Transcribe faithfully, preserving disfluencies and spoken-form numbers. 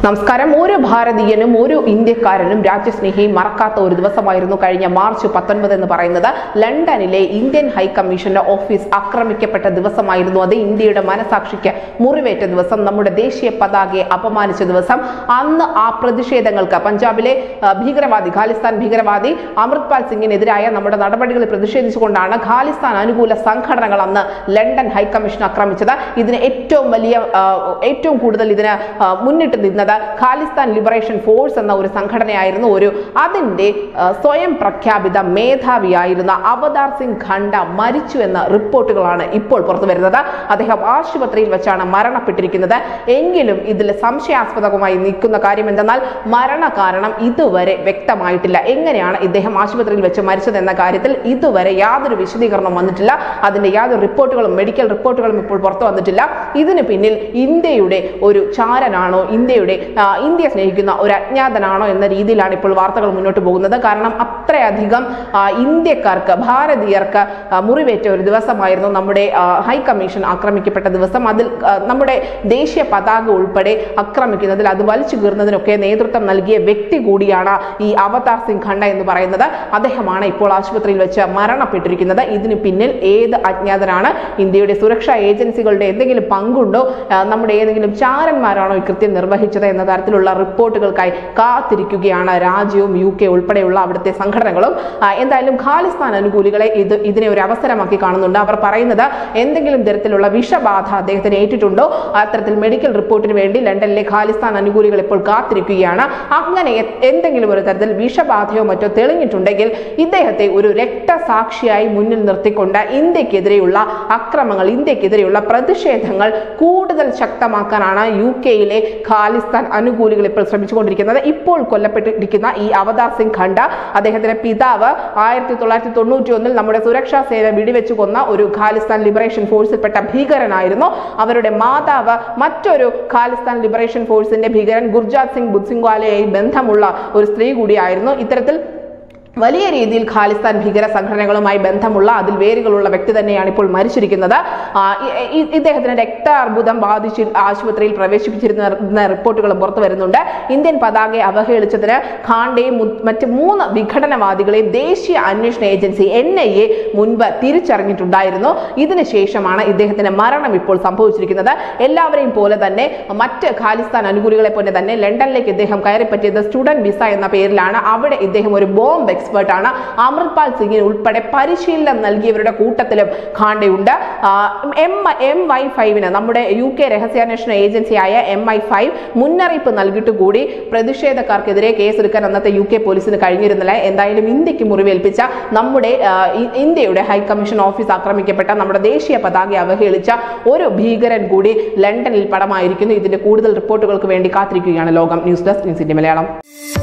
നമസ്കാരം. ഒരു ഭാരതീയനും ഒരു ഇന്ത്യക്കാരനും രാജ്യസ്നേഹിയും മറക്കാത്ത ഒരു ദിവസമായിരുന്നു കഴിഞ്ഞ മാർച്ച് പത്തൊൻപത് എന്ന് പറയുന്നത്. ലണ്ടനിലെ ഇന്ത്യൻ ഹൈക്കമ്മീഷന്റെ ഓഫീസ് ആക്രമിക്കപ്പെട്ട ദിവസമായിരുന്നു അത്. ഇന്ത്യയുടെ മനസാക്ഷിക്ക് മുറിവേറ്റ ദിവസം, നമ്മുടെ ദേശീയ പതാകയെ അപമാനിച്ച ദിവസം. അന്ന് ആ പ്രതിഷേധങ്ങൾക്ക് പഞ്ചാബിലെ ഭീകരവാദി ഖാലിസ്ഥാൻ ഭീകരവാദി അമൃത്പാൽ സിംഗിനെതിരായ നമ്മുടെ നടപടികളിൽ പ്രതിഷേധിച്ചുകൊണ്ടാണ് ഖാലിസ്ഥാൻ അനുകൂല സംഘടനകൾ അന്ന് ലണ്ടൻ ഹൈക്കമ്മീഷൻ ആക്രമിച്ചത്. ഇതിന് ഏറ്റവും വലിയ ഏറ്റവും കൂടുതൽ ഇതിന് മുന്നിട്ട് നിന്നത് ഖാലിസ്ഥാൻ ലിബറേഷൻ ഫോഴ്സ് എന്ന ഒരു സംഘടനയായിരുന്നു. ഒരു അതിന്റെ സ്വയം പ്രഖ്യാപിത മേധാവിയായിരുന്ന അവതാർ സിംഗ് ഖണ്ഡ മരിച്ചു എന്ന റിപ്പോർട്ടുകളാണ് ഇപ്പോൾ പുറത്തു വരുന്നത്. അദ്ദേഹം ആശുപത്രിയിൽ വെച്ചാണ് മരണപ്പെട്ടിരിക്കുന്നത്. എങ്കിലും ഇതിൽ സംശയാസ്പദമായി നിൽക്കുന്ന കാര്യം എന്തെന്നാൽ മരണ കാരണം ഇതുവരെ വ്യക്തമായിട്ടില്ല. എങ്ങനെയാണ് ഇദ്ദേഹം ആശുപത്രിയിൽ വെച്ച് മരിച്ചത് എന്ന കാര്യത്തിൽ ഇതുവരെ യാതൊരു വിശദീകരണം വന്നിട്ടില്ല. അതിന്റെ യാതൊരു റിപ്പോർട്ടുകളും മെഡിക്കൽ റിപ്പോർട്ടുകളും ഇപ്പോൾ പുറത്തു വന്നിട്ടില്ല. ഇതിന് പിന്നിൽ ഇന്ത്യയുടെ ഒരു ചാരനാണോ, ഇന്ത്യയുടെ ഇന്ത്യ സ്നേഹിക്കുന്ന ഒരു അജ്ഞാതനാണോ എന്ന രീതിയിലാണ് ഇപ്പോൾ വാർത്തകൾ മുന്നോട്ട് പോകുന്നത്. കാരണം അത്രയധികം ഇന്ത്യക്കാർക്ക്, ഭാരതീയർക്ക് മുറിവേറ്റ ഒരു ദിവസമായിരുന്നു നമ്മുടെ ഹൈക്കമ്മീഷൻ ആക്രമിക്കപ്പെട്ട ദിവസം. അതിൽ നമ്മുടെ ദേശീയ പതാക ഉൾപ്പെടെ ആക്രമിക്കുന്നതിൽ, അത് വലിച്ചു കീറുന്നതിനൊക്കെ നേതൃത്വം നൽകിയ വ്യക്തി കൂടിയാണ് ഈ അവതാർ സിംഗ് ഖണ്ഡ എന്ന് പറയുന്നത്. അദ്ദേഹമാണ് ഇപ്പോൾ ആശുപത്രിയിൽ വെച്ച് മരണപ്പെട്ടിരിക്കുന്നത്. ഇതിന് പിന്നിൽ ഏത് അജ്ഞാതനാണ്? ഇന്ത്യയുടെ സുരക്ഷാ ഏജൻസികളുടെ എന്തെങ്കിലും പങ്കുണ്ടോ? നമ്മുടെ ഏതെങ്കിലും ചാരന്മാരാണോ ഈ കൃത്യം നിർവഹിച്ചത് എന്ന തരത്തിലുള്ള റിപ്പോർട്ടുകൾക്കായി കാത്തിരിക്കുകയാണ് രാജ്യവും യു കെ ഉൾപ്പെടെയുള്ള അവിടുത്തെ സംഘടനകളും. എന്തായാലും ഖാലിസ്ഥാൻ അനുകൂലികളെ ഇത് ഇതിനെ ഒരു അവസരമാക്കി കാണുന്നുണ്ട്. അവർ പറയുന്നത് എന്തെങ്കിലും തരത്തിലുള്ള വിഷബാധ അദ്ദേഹത്തിന് ഏറ്റിട്ടുണ്ടോ, അത്തരത്തിൽ മെഡിക്കൽ റിപ്പോർട്ടിന് വേണ്ടി ലണ്ടനിലെ ഖാലിസ്ഥാൻ അനുകൂലികൾ ഇപ്പോൾ കാത്തിരിക്കുകയാണ്. അങ്ങനെ എന്തെങ്കിലും ഒരു തരത്തിൽ വിഷബാധയോ മറ്റോ തെളിഞ്ഞിട്ടുണ്ടെങ്കിൽ ഇദ്ദേഹത്തെ ഒരു രക്തസാക്ഷിയായി മുന്നിൽ നിർത്തിക്കൊണ്ട് ഇന്ത്യക്കെതിരെയുള്ള അക്രമങ്ങൾ, ഇന്ത്യക്കെതിരെയുള്ള പ്രതിഷേധങ്ങൾ കൂടുതൽ ശക്തമാക്കാനാണ് യു കെയിലെ ഖാലിസ്ഥാൻ അനുകൂലികൾ ഇപ്പോൾ ശ്രമിച്ചുകൊണ്ടിരിക്കുന്നത്. ഇപ്പോൾ കൊല്ലപ്പെട്ടിരിക്കുന്ന ഈ അവതാർ സിംഗ് ഖണ്ഡ, അദ്ദേഹത്തിന്റെ പിതാവ് ആയിരത്തി തൊള്ളായിരത്തി തൊണ്ണൂറ്റി ഒന്നിൽ നമ്മുടെ സുരക്ഷാ സേന വെടിവെച്ചു കൊന്ന ഒരു ഖാലിസ്ഥാൻ ലിബറേഷൻ ഫോഴ്സിൽപ്പെട്ട ഭീകരനായിരുന്നു. അവരുടെ മാതാവ് മറ്റൊരു ഖാലിസ്ഥാൻ ലിബറേഷൻ ഫോഴ്സിന്റെ ഭീകരൻ ഗുർജാത് സിംഗ് ബുദ്സിംഗ്വാലയുമായി ബന്ധമുള്ള ഒരു സ്ത്രീ കൂടിയായിരുന്നു. ഇത്തരത്തിൽ വലിയ രീതിയിൽ ഖാലിസ്ഥാൻ ഭീകര സംഘടനകളുമായി ബന്ധമുള്ള, അതിൽ വേരുകളുള്ള വ്യക്തി തന്നെയാണ് ഇപ്പോൾ മരിച്ചിരിക്കുന്നത്. ഇദ്ദേഹത്തിന് രക്താർബുദം ബാധിച്ച് ആശുപത്രിയിൽ പ്രവേശിപ്പിച്ചിരുന്ന റിപ്പോർട്ടുകളും പുറത്തു വരുന്നുണ്ട്. ഇന്ത്യൻ പതാകയെ അവഹേളിച്ചതിന് ഖാണ്ടയും മറ്റ് മൂന്ന് വിഘടനവാദികളെയും ദേശീയ അന്വേഷണ ഏജൻസി എൻ ഐ എ മുൻപ് തിരിച്ചറിഞ്ഞിട്ടുണ്ടായിരുന്നു. ഇതിനുശേഷമാണ് ഇദ്ദേഹത്തിന്റെ മരണം ഇപ്പോൾ സംഭവിച്ചിരിക്കുന്നത്. എല്ലാവരെയും പോലെ തന്നെ മറ്റ് ഖാലിസ്ഥാൻ അനുകൂലികളെ പോലെ തന്നെ ലണ്ടനിലേക്ക് ഇദ്ദേഹം കയറിപ്പറ്റിയത് സ്റ്റുഡന്റ് വിസ എന്ന പേരിലാണ്. അവിടെ ഇദ്ദേഹം ഒരു ബോംബ് എക്സ്പേർട്ട് ആണ്. അമൃത്പാൽ സിംഗിന് ഉൾപ്പെടെ പരിശീലനം നൽകിയവരുടെ കൂട്ടത്തിലും ഖാണ്ടയുണ്ട്. എം എം ഐ ഫൈവിന് നമ്മുടെ യു കെ രഹസ്യാന്വേഷണ ഏജൻസിയായ എം ഐ ഫൈവ് മുന്നറിയിപ്പ് നൽകിയിട്ട് കൂടി പ്രതിഷേധക്കാർക്കെതിരെ കേസെടുക്കാൻ അന്നത്തെ യു കെ പോലീസിന് കഴിഞ്ഞിരുന്നില്ല. എന്തായാലും ഇന്ത്യക്ക് മുറിവേൽപ്പിച്ച, നമ്മുടെ ഇന്ത്യയുടെ ഹൈക്കമ്മീഷൻ ഓഫീസ് ആക്രമിക്കപ്പെട്ട, നമ്മുടെ ദേശീയ പതാക അവഹേളിച്ച ഒരു ഭീകരൻ കൂടി ലണ്ടനിൽ പടമായിരിക്കുന്നു. ഇതിന്റെ കൂടുതൽ റിപ്പോർട്ടുകൾക്ക് വേണ്ടി കാത്തിരിക്കുകയാണ് ലോകം. News desk news India Malayalam.